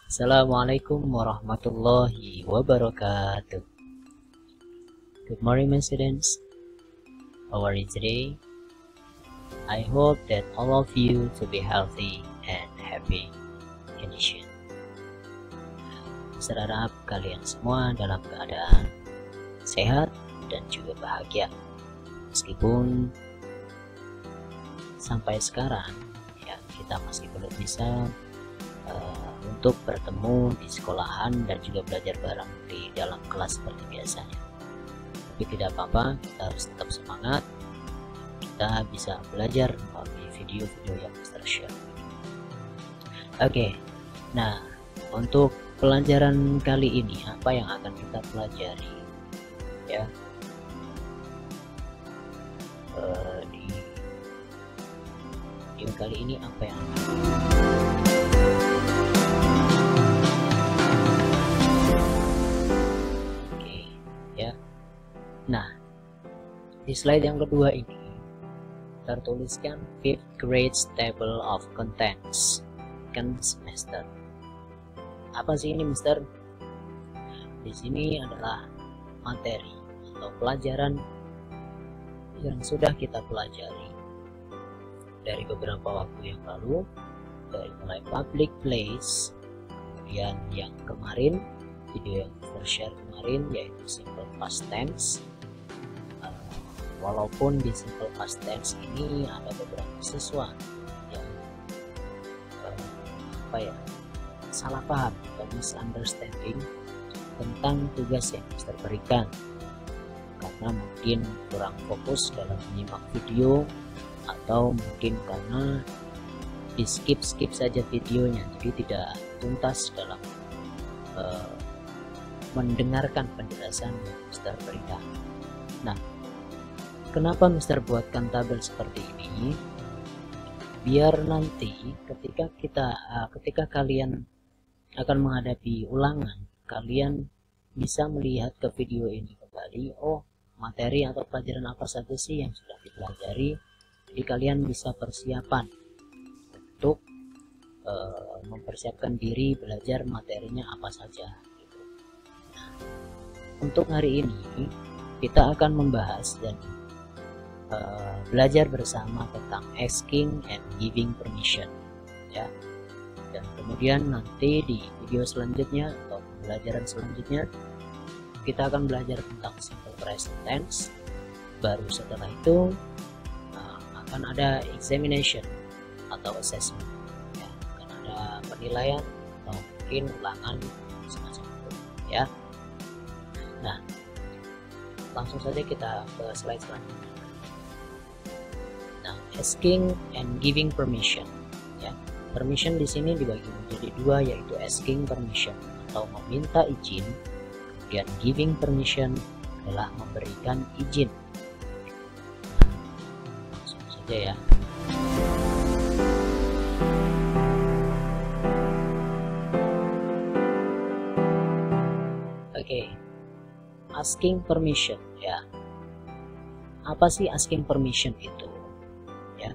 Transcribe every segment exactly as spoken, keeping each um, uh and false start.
Assalamualaikum warahmatullahi wabarakatuh. Good morning, my students. How are you today? I hope that all of you to be healthy and happy condition. Saya harap kalian semua dalam keadaan sehat dan juga bahagia. Meskipun sampai sekarang ya kita masih belum bisa uh, untuk bertemu di sekolahan dan juga belajar bareng di dalam kelas seperti biasanya. Tapi tidak apa-apa, kita harus tetap semangat. Kita bisa belajar melalui video-video yang Mister share. Oke, nah untuk pelajaran kali ini apa yang akan kita pelajari ya uh, di video kali ini apa yang oke ya. Nah, di slide yang kedua ini tertuliskan fifth grade table of contents second semester. Apa sih ini, Mister? Di sini adalah materi atau pelajaran yang sudah kita pelajari dari beberapa waktu yang lalu, dari mulai public place, kemudian yang kemarin video yang Mister share kemarin yaitu simple past tense. Uh, walaupun di simple past tense ini ada beberapa siswa yang uh, apa ya salah paham atau misunderstanding tentang tugas yang Mister berikan karena mungkin kurang fokus dalam menyimak video atau mungkin karena di skip-skip saja videonya, jadi tidak tuntas dalam uh, mendengarkan penjelasan yang Mister berikan. Nah, kenapa Mister buatkan tabel seperti ini? Biar nanti ketika kita uh, ketika kalian akan menghadapi ulangan, kalian bisa melihat ke video ini kembali, oh materi atau pelajaran apa saja sih yang sudah dipelajari. Jadi kalian bisa persiapan untuk uh, mempersiapkan diri belajar materinya apa saja gitu. Nah, untuk hari ini kita akan membahas dan uh, belajar bersama tentang asking and giving permission ya. Dan kemudian nanti di video selanjutnya atau pembelajaran selanjutnya kita akan belajar tentang simple present tense. Baru setelah itu akan ada examination atau assessment ya, akan ada penilaian atau mungkin ulangan semacam itu ya. Nah, langsung saja kita ke slide selanjutnya. Nah, asking and giving permission ya. Permission di sini dibagi menjadi dua, yaitu asking permission atau meminta izin, kemudian giving permission adalah memberikan izin ya. Oke, okay. Asking permission ya. Apa sih asking permission itu? Ya,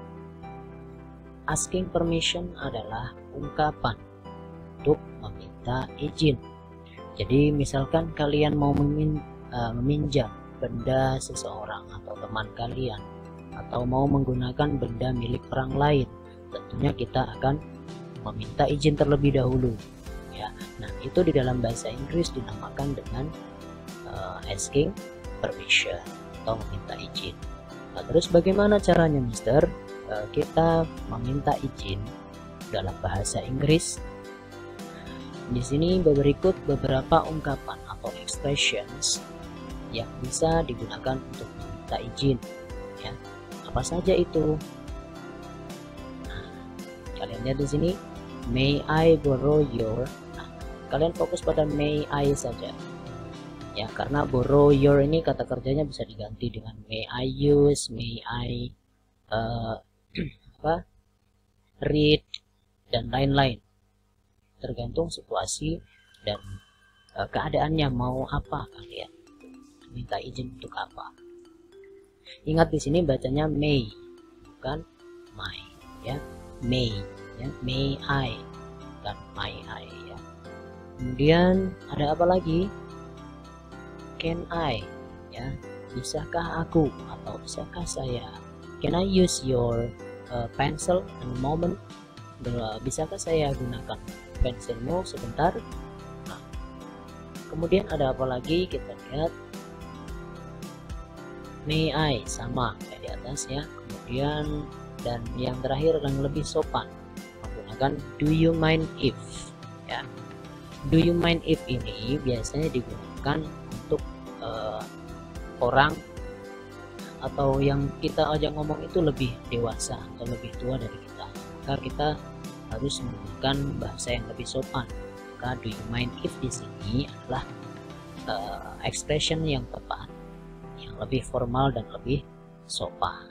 asking permission adalah ungkapan untuk meminta izin. Jadi misalkan kalian mau memin, uh, meminjam benda seseorang atau teman kalian, atau mau menggunakan benda milik orang lain, tentunya kita akan meminta izin terlebih dahulu ya. Nah, itu di dalam bahasa Inggris dinamakan dengan uh, asking permission atau meminta izin. Nah, terus bagaimana caranya, Mister? Uh, kita meminta izin dalam bahasa Inggris. Di sini berikut beberapa ungkapan atau expressions yang bisa digunakan untuk meminta izin ya. Apa saja itu? Nah, kalian lihat di sini, may I borrow your. Nah, kalian fokus pada may I saja ya, karena borrow your ini kata kerjanya bisa diganti dengan may I use, may I uh, apa read dan lain-lain, tergantung situasi dan uh, keadaannya, mau apa kalian minta izin untuk apa. Ingat di sini bacanya may, bukan my ya. May ya, may I menggunakan may I ya. Kemudian ada apa lagi? Can I ya, bisakah aku atau bisakah saya? Can I use your uh, pencil in a moment? Bisakah saya gunakan pensilmu sebentar? Nah, kemudian ada apa lagi? Kita lihat may I, sama kayak di atas ya. Kemudian dan yang terakhir yang lebih sopan menggunakan do you mind if ya. Do you mind if ini biasanya digunakan untuk uh, orang atau yang kita ajak ngomong itu lebih dewasa atau lebih tua dari kita, maka kita harus menggunakan bahasa yang lebih sopan. Maka do you mind if di sini adalah uh, expression yang tepat, yang lebih formal dan lebih sopan.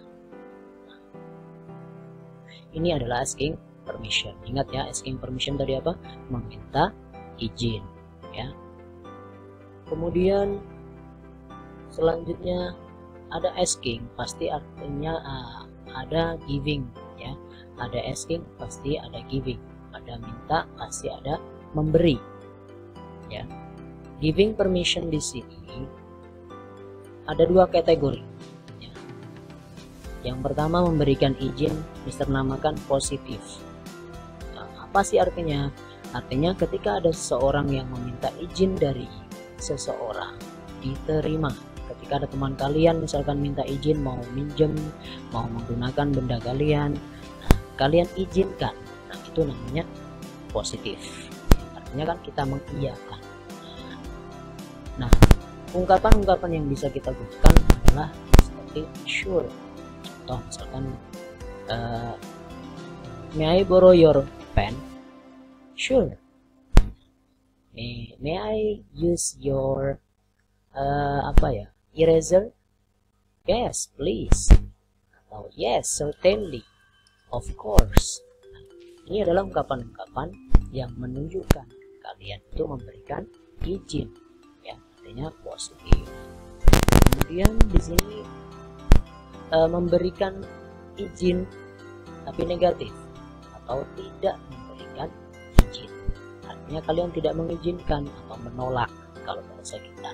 Ini adalah asking permission. Ingat ya, asking permission tadi apa? Meminta izin ya. Kemudian selanjutnya ada asking, pasti artinya uh, ada giving ya. Ada asking pasti ada giving, ada minta pasti ada memberi ya. Giving permission di sini ada dua kategori ya. Yang pertama memberikan izin diterjemahkan positif. Nah, apa sih artinya? Artinya ketika ada seseorang yang meminta izin dari seseorang, diterima. Ketika ada teman kalian misalkan minta izin mau minjem, mau menggunakan benda kalian, nah, kalian izinkan. Nah, itu namanya positif. Artinya kan kita mengiyakan. Nah, ungkapan-ungkapan yang bisa kita gunakan adalah seperti sure. Contoh misalkan uh, may I borrow your pen? Sure. May, may I use your uh, apa ya? Eraser? Yes, please. Atau yes, certainly. Of course. Nah, ini adalah ungkapan-ungkapan yang menunjukkan kalian itu memberikan izin, ya, artinya positif. Kemudian di sini uh, memberikan izin tapi negatif atau tidak memberikan izin. Artinya kalian tidak mengizinkan atau menolak kalau bahasa kita.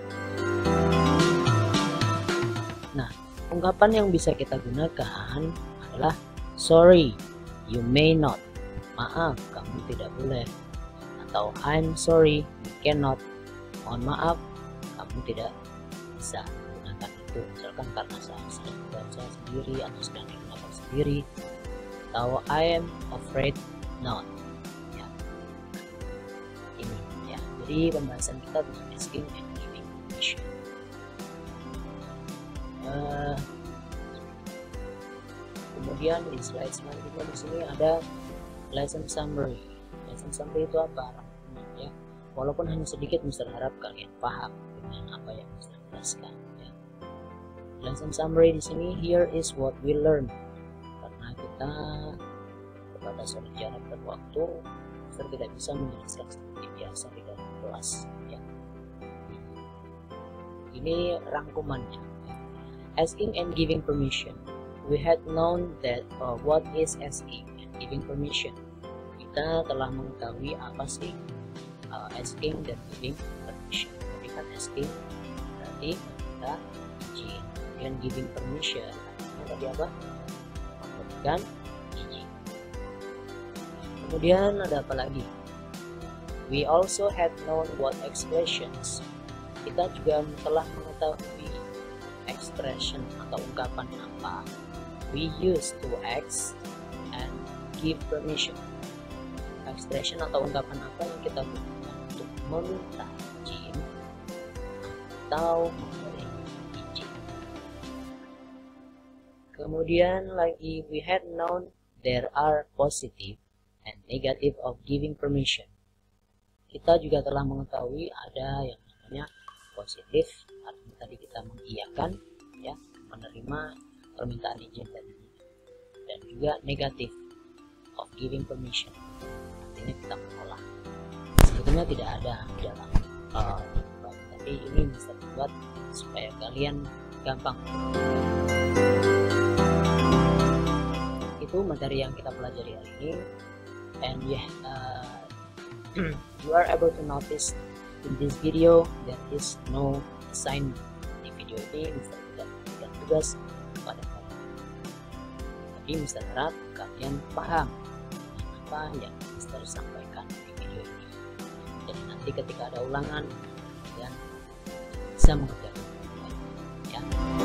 Nah, ungkapan yang bisa kita gunakan adalah sorry, you may not. Maaf, kamu tidak boleh. Atau I'm sorry, you cannot. Mohon maaf, kamu tidak bisa menggunakan itu. Misalkan karena saya sedang membaca sendiri atau sedang digunakan sendiri. Atau I am afraid not. Ya. Ini ya. Jadi pembahasan kita tentang asking and giving permission. Uh, kemudian di slide selanjutnya di sini ada lesson summary. Lesson summary itu apa? Ya, walaupun hanya sedikit, Mister harap kalian paham dengan apa yang Mister jelaskan. Ya. Lesson summary di sini, here is what we learn. Karena kita keterbatasan jarak dan waktu, Mister tidak bisa menjelaskan seperti biasa di dalam kelas. Ya. Ini rangkumannya. Asking and giving permission. We had known that uh, what is asking and giving permission. Kita telah mengetahui apa sih uh, asking dan giving permission. Jadi kan asking berarti kita izin, dan giving permission artinya tadi apa? Memberikan izin. Kemudian ada apa lagi? We also had known what expressions. Kita juga telah mengetahui expression atau ungkapan apa we use to ask and give permission. Expression atau ungkapan apa yang kita gunakan untuk meminta izin atau memberi izin. Kemudian lagi we had known there are positive and negative of giving permission. Kita juga telah mengetahui ada yang namanya positif, artinya tadi kita mengiyakan ya, menerima permintaan izin tadi, dan juga negatif of giving permission, artinya kita menolak. Sebetulnya tidak ada dalam uh, tapi ini bisa dibuat supaya kalian gampang. Itu materi yang kita pelajari hari ini, and yeah, uh, you are able to notice in this video there is no assignment. Di video ini Mister tidak memberikan tugas kepada kalian, tapi Mister harap kalian paham apa yang Mister sampaikan di video ini. Jadi nanti ketika ada ulangan kalian bisa mengerjakan ya.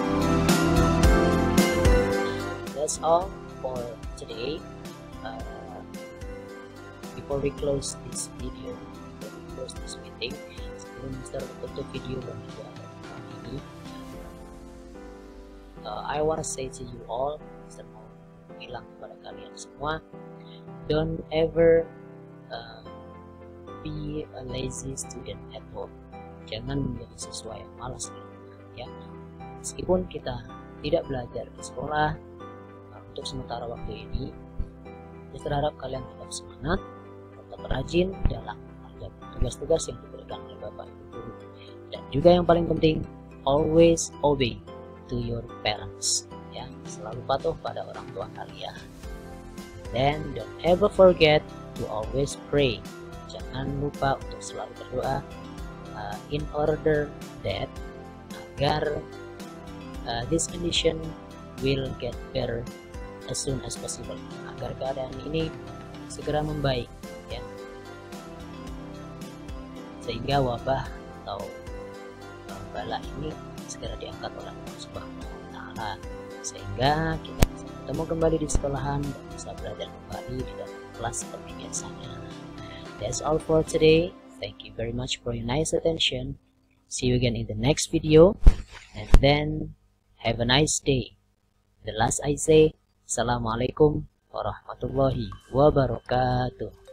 That's all for today. Uh, before we close this video, before we close this meeting, sebelum Mister tutup video dan juga ini, uh, I wanna say to you all, Mister mau bilang kepada kalian semua, don't ever uh, be a lazy student at home. Jangan menjadi siswa yang malas ya. Meskipun kita tidak belajar di sekolah uh, untuk sementara waktu ini, Mister harap kalian tetap semangat, tetap rajin dalam mengerjakan tugas-tugas yang diberikan oleh Bapak Ibu guru. Dan juga yang paling penting, always obey to your parents ya. Selalu patuh pada orang tua kalian. Then don't ever forget to always pray. Jangan lupa untuk selalu berdoa uh, in order that agar uh, this condition will get better as soon as possible, agar keadaan ini segera membaik ya, sehingga wabah atau uh, bala ini segera diangkat oleh Allah Subhanahu wa Ta'ala, sehingga kita bisa bertemu kembali di sekolahan dan bisa belajar kembali di dalam kelas seperti biasanya. That's all for today. Thank you very much for your nice attention. See you again in the next video, and then have a nice day. The last I say, Assalamualaikum warahmatullahi wabarakatuh.